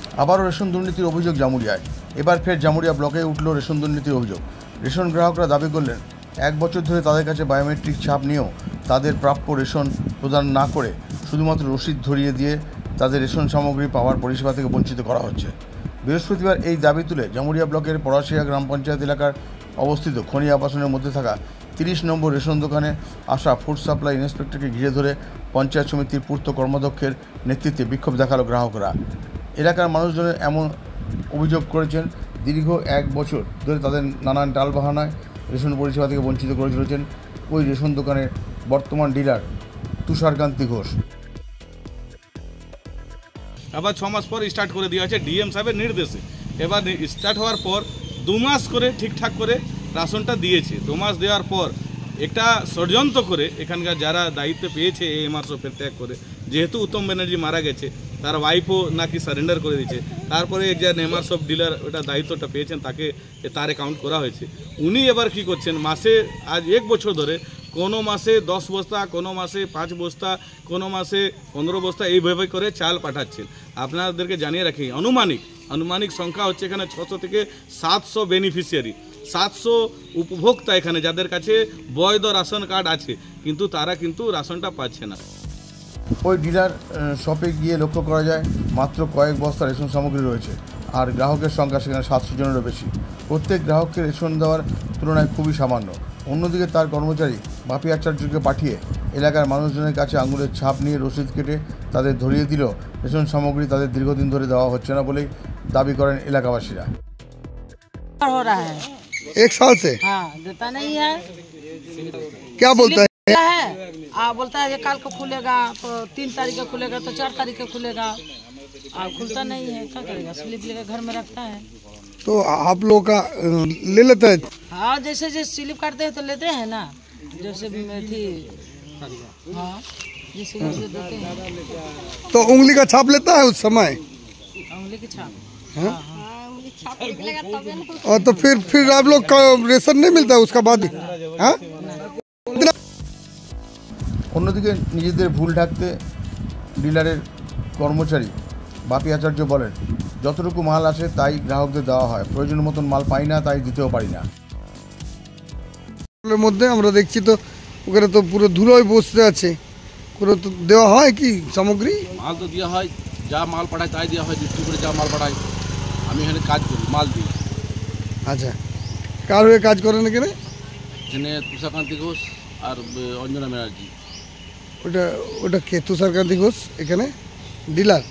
আবারও রেশন দুর্নীতির অভিযোগ জামুরিয়ায়। এবার ফের জামুরিয়া ব্লকে উঠল রেশন দুর্নীতির অভিযোগ। রেশন গ্রাহকরা দাবি করলেন 1 বছর ধরে তাদের কাছে বায়োমেট্রিক ছাপ নিয়েও তাদের প্রাপ্য রেশন প্রদান না করে শুধুমাত্র রসিদ ধরিয়ে দিয়ে তাদের রেশন সামগ্রী পাওয়ার পরিষেবা থেকে বঞ্চিত করা হচ্ছে। বৃহস্পতিবার এই দাবি তুলে জামুরিয়া ব্লকের পলাশিয়া গ্রাম পঞ্চায়েত এলাকার অবস্থিত খনি আবাসনের মধ্যে থাকা 30 নম্বর রেশন দোকানে আসা ফুড সাপ্লাই ইন্সপেক্টরকে ঘিরে ধরে পঞ্চায়েত সমিতির পূর্ত কর্মাধ্যক্ষের নেতৃত্বে বিক্ষোভ দেখালো গ্রাহকরা। এলাকার মানুষজনের এমন অভিযোগ করেছেন, দীর্ঘ 1 বছর ধরে তাদের নানান টালবাহানায় রেশন পরিষেবা থেকে বঞ্চিত করে চলেছেন ওই রেশন দোকানের বর্তমান ডিলার তুষারকান্তি ঘোষ। আবার 6 মাস পর স্টার্ট করে দেওয়া আছে ডিএম সাহেবের নির্দেশে। এবার স্টার্ট হওয়ার পর 2 মাস করে ঠিকঠাক করে রাশনটা দিয়েছে। 2 মাস দেওয়ার পর একটা ষড়যন্ত্র করে এখানকার যারা দায়িত্ব পেয়েছে এমআরসও ত্যাগ করে, যেহেতু উত্তম ব্যানার্জি মারা গেছে, তার ওয়াইফও নাকি সারেন্ডার করে দিয়েছে, তারপরে একজন এমআরসও ডিলার ওটা দায়িত্বটা পেয়েছেন, তাকে তার অ্যাকাউন্ট করা হয়েছে। উনি এবার কি করছেন, মাসে আজ 1 বছর ধরে কোনো মাসে 10 বস্তা, কোনো মাসে 5 বস্তা, কোনো মাসে 15 বস্তা এইভাবে করে চাল পাঠাচ্ছেন। আপনাদেরকে জানিয়ে রাখি আনুমানিক সংখ্যা হচ্ছে এখানে 600 থেকে 700 বেনিফিশিয়ারি, 700 উপভোক্তা এখানে যাদের কাছে বৈধ রেশন কার্ড আছে, কিন্তু তারা কিন্তু রেশনটা পাচ্ছে না। ওই ডিলার শপে গিয়ে লক্ষ্য করা যায় মাত্র কয়েক বস্তা রেশন সামগ্রী রয়েছে, আর গ্রাহকের সংখ্যা সেখানে 700 জনেরও বেশি। প্রত্যেক গ্রাহককে রেশন দেওয়ার তুলনায় খুবই সামান্য। অন্যদিকে তার কর্মচারী বাপি আচার্যকে পাঠিয়ে এলাকার মানুষজনের কাছে আঙুলের ছাপ নিয়ে রসিদ কেটে তাদের ধরিয়ে দিল রেশন সামগ্রী তাদের দীর্ঘদিন ধরে দেওয়া হচ্ছে না বলেই দাবি করেন এলাকাবাসীরা। हो रहा है 1 साल से। हाँ, देता नहीं है। क्या बोलता है? बोलता है ये कल को खुलेगा, तो 3 तारीख को खुलेगा, तो 4 तारीख को खुलेगा। खुलता नहीं है, क्या करेगा? स्लिप लेकर घर में रखता है। तो आप लोग का ले लेता है? हाँ, जैसे स्लिप काटते हैं तो लेते हैं ना, जैसे थी। हाँ, जैसे देते हैं। तो उंगली का छाप लेता है उस समय? उंगली की छाप। हाँ? और तो फिर आप लोग का रेशन नहीं मिलता उसका बाद? हाँ? অন্যদিকে নিজেদের ভুল ঢাকতে ডিলারের কর্মচারী বাপি আচার্য বলেন, যতটুকু মাল আসে তাই গ্রাহকদের দেওয়া হয়, প্রয়োজন মতন মাল পাই না, তাই দিতেও পারি না। মধ্যে আমরা দেখছি তো ওখানে তো পুরো ধুলোয় বসতে আছে, পুরো তো দেওয়া হয় কি সামগ্রী? মাল তো দেওয়া হয়, যা মাল পাঠায় তাই দেওয়া হয়, ডিস্ট্রিক্ট করে যা মাল পাঠায়। আমি এখানে কাজ করি, মাল দিই। আচ্ছা, কার হয়ে কাজ করেন এখানে? এখানে তুষারকান্তি ঘোষ আর অঞ্জনা ব্যানার্জি। ওটা কে? তুষারকান্তি ঘোষ এখানে ডিলার।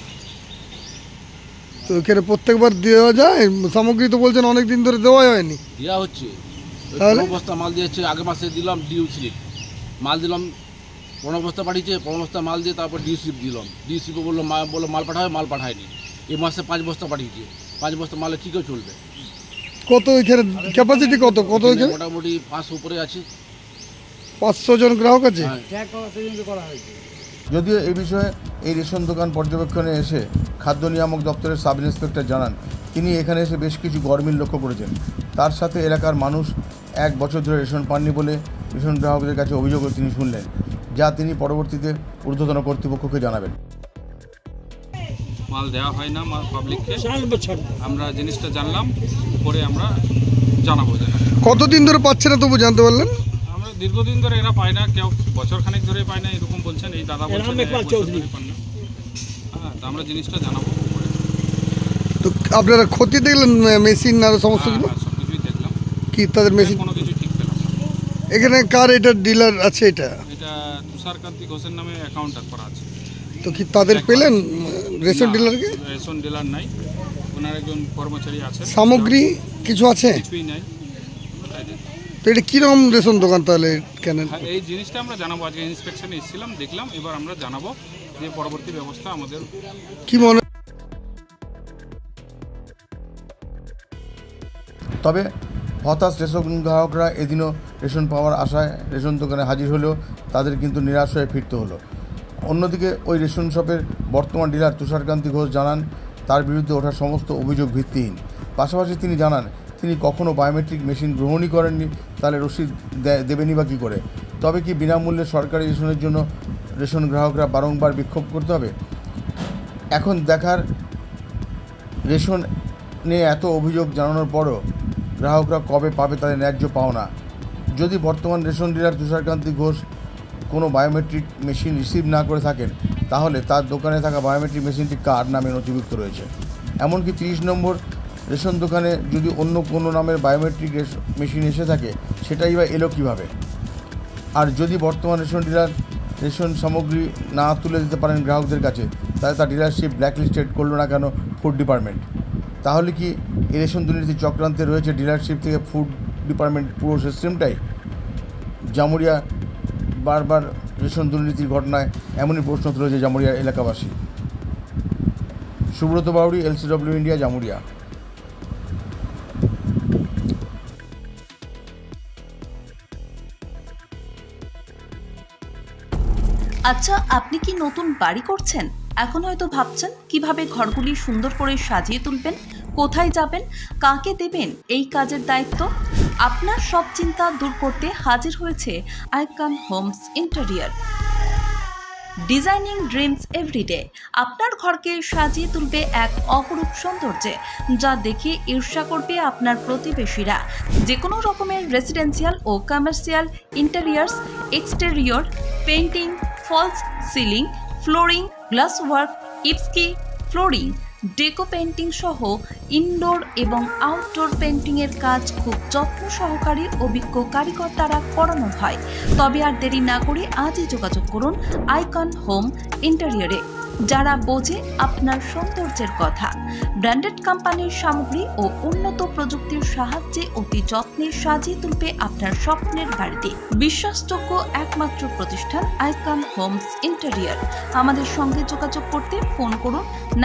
তো এখানে প্রত্যেকবার দেওয়া যায় সামগ্রী? তো বলছেন অনেক দিন ধরে দেওয়া হয়নি। দেওয়া হচ্ছে, তাহলে 15 বস্তা মাল দিয়েছে। আগের মাসে দিলাম ডিউ স্লিপ, মাল দিলাম 15 বস্তা পাঠিয়েছে, 15 বস্তা মাল দিয়ে তারপর ডিউ স্লিপ দিলাম। ডিউ স্লিপে বললো মাল পাঠাবে, মাল পাঠায়নি। এই মাসে 5 বস্তা পাঠিয়েছে, 5 বস্তা মালে কী করে চলবে? কত এখানে ক্যাপাসিটি কত এখানে? মোটামুটি 500 উপরে আছে। 500 জন গ্রাহক আছে। যদিও এই বিষয়ে এই রেশন দোকান পর্যবেক্ষণে এসে খাদ্য নিয়ামক দপ্তরের সাব ইন্সপেক্টর জানান, তিনি এখানে এসে বেশ কিছু গরমিল লক্ষ্য করেছেন। তার সাথে এলাকার মানুষ 1 বছর ধরে রেশন পাননি বলে রেশন গ্রাহকদের কাছে অভিযোগও তিনি শুনলেন, যা তিনি পরবর্তীতে ঊর্ধ্বতন কর্তৃপক্ষকে জানাবেন। মাল দেওয়া হয় না পাবলিককে, আমরা জিনিসটা জানলাম, পরে আমরা জানাবো। কতদিন ধরে পাচ্ছে না তবু জানতে পারলেন? আমরা দীর্ঘদিন ধরে এরা পায় না, কেউ বছরখানেক ধরে পায় না, এরকম বলছেন। এই দাদা বলছেন হ্যাঁ, তো আমরা জিনিসটা জানাবো। তো আপনারা ক্ষতি দেখলেন মেশিন আর সমস্ত কিছু? সব কিছুই দেখলাম, কি তাদের মেশিন কোনো কিছু ঠিক পেলাম না। এখানে কার এটা ডিলার আছে? এটা তুষারকান্তি ঘোষের নামে অ্যাকাউন্ট করা আছে। তো কি তাদের পেলেন রেশন ডিলারকে? রেশন ডিলার নাই, ওনার একজন কর্মচারী আছে। সামগ্রী কিছু আছে? কিছুই নাই। তো এটা কিরকম রেশন দোকান তাহলে? কেন এই জিনিসটা আমরা জানাবো, আজকে ইন্সপেকশনে এসেছিলাম, দেখলাম, এবার আমরা জানাবো যে পরবর্তী ব্যবস্থা আমাদের কি মনে। তবে হতাশ রেশন গ্রাহকরা এদিনও রেশন পাওয়ার আশায় রেশন দোকানে হাজির হলেও তাদের কিন্তু নিরাশ হয়ে ফিরতে হলো। অন্যদিকে ওই রেশন শপের বর্তমান ডিলার তুষারকান্তি ঘোষ জানান, তার বিরুদ্ধে ওঠা সমস্ত অভিযোগ ভিত্তিহীন। পাশাপাশি তিনি জানান, তিনি কখনও বায়োমেট্রিক মেশিন গ্রহণই করেননি, তাহলে রসিদ দেবেনি বা কী করে? তবে কি বিনামূল্যে সরকারি রেশনের জন্য রেশন গ্রাহকরা বারংবার বিক্ষোভ করতে হবে? এখন দেখার রেশন নিয়ে এত অভিযোগ জানানোর পরও গ্রাহকরা কবে পাবে তাদের ন্যায্য পাওনা? যদি বর্তমান রেশন ডিলার তুষারকান্তি ঘোষ কোনো বায়োমেট্রিক মেশিন রিসিভ না করে থাকেন, তাহলে তার দোকানে থাকা বায়োমেট্রিক মেশিনটি কার নামে নথিভুক্ত রয়েছে? এমনকি 30 নম্বর রেশন দোকানে যদি অন্য কোনো নামের বায়োমেট্রিক মেশিন এসে থাকে, সেটাই বা এলো কীভাবে? আর যদি বর্তমান রেশন ডিলার রেশন সামগ্রী না তুলে দিতে পারেন গ্রাহকদের কাছে, তাহলে তার ডিলারশিপ ব্ল্যাকলিস্টেড করলো না কেন ফুড ডিপার্টমেন্ট? তাহলে কি এই রেশন দুর্নীতি চক্রান্তে রয়েছে ডিলারশিপ থেকে ফুড ডিপার্টমেন্ট পুরো সিস্টেমটাই? জামুরিয়া বারবার রেশন দুর্নীতির ঘটনায় এমনই প্রশ্ন তুলেছে জামুরিয়া এলাকাবাসী। Subrata Bauri, LCW India, Jamuria. আচ্ছা, আপনি কি নতুন বাড়ি করছেন? এখন হয়তো ভাবছেন কিভাবে ঘরগুলি সুন্দর করে সাজিয়ে তুলবেন, কোথায় যাবেন, কাকে দেবেন এই কাজের দায়িত্ব। আপনার সব চিন্তা দূর করতে হাজির হয়েছে icon homes interior. Designing dreams everyday আপনার ঘরকে সাজিয়ে তুলবে এক অপরূপ সৌন্দর্যে, যা দেখে ঈর্ষা করবে আপনার প্রতিবেশীরা। যে কোনো রকমের রেসিডেন্সিয়াল ও commercial interiors, exterior, painting, false ceiling, flooring, glass work, ইপস্কি ফ্লোরিং, ডেকো পেইন্টিং সহ ইনডোর এবং আউটডোর পেইন্টিংয়ের কাজ খুব যত্ন সহকারে অভিজ্ঞ কারিগর দ্বারা করানো হয়। তবে আর দেরি না করে আজই যোগাযোগ করুন আইকন হোম ইন্টেরিয়রে, যারা বোঝে আপনার সৌন্দর্যের কথা। ব্র্যান্ডেড কোম্পানির সামগ্রী ও উন্নত প্রযুক্তির সাহায্যে অতি যত্নে সাজিয়ে তুলবে আপনার স্বপ্নের বাড়িতে। বিশ্বাসযোগ্য একমাত্র প্রতিষ্ঠান আইকন হোমস ইন্টেরিয়র। আমাদের সঙ্গে যোগাযোগ করতে ফোন করুন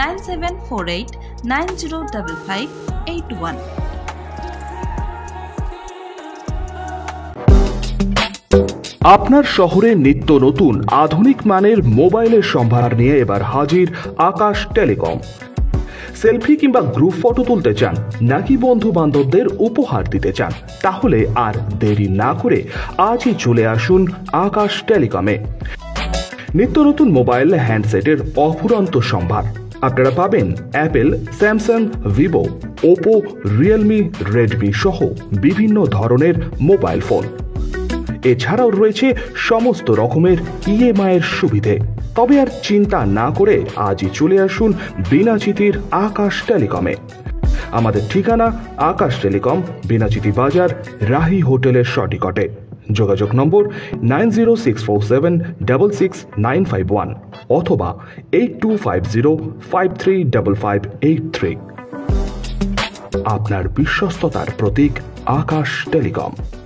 9748905581। আপনার শহরে নিত্য নতুন আধুনিক মানের মোবাইলের সম্ভার নিয়ে এবার হাজির আকাশ টেলিকম। সেলফি কিংবা গ্রুপ ফটো তুলতে চান নাকি বন্ধু বান্ধবদের উপহার দিতে চান, তাহলে আর দেরি না করে আজই চলে আসুন আকাশ টেলিকমে। নিত্য নতুন মোবাইল হ্যান্ডসেটের অফুরন্ত সম্ভার। আপনারা পাবেন Apple, Samsung, Vivo, Oppo, Realme, Redmi সহ বিভিন্ন ধরনের মোবাইল ফোন। এছাড়াও রয়েছে সমস্ত রকমের EMI এর সুবিধে। তবে আর চিন্তা না করে আজই চলে আসুন বিনাচিতির আকাশ টেলিকমে। আমাদের ঠিকানা আকাশ টেলিকম, বিনাচিতি বাজার, রাহি হোটেলের সটিকটে। যোগাযোগ নম্বর 9064766951 অথবা 8250535583। আপনার বিশ্বস্ততার প্রতীক আকাশ টেলিকম।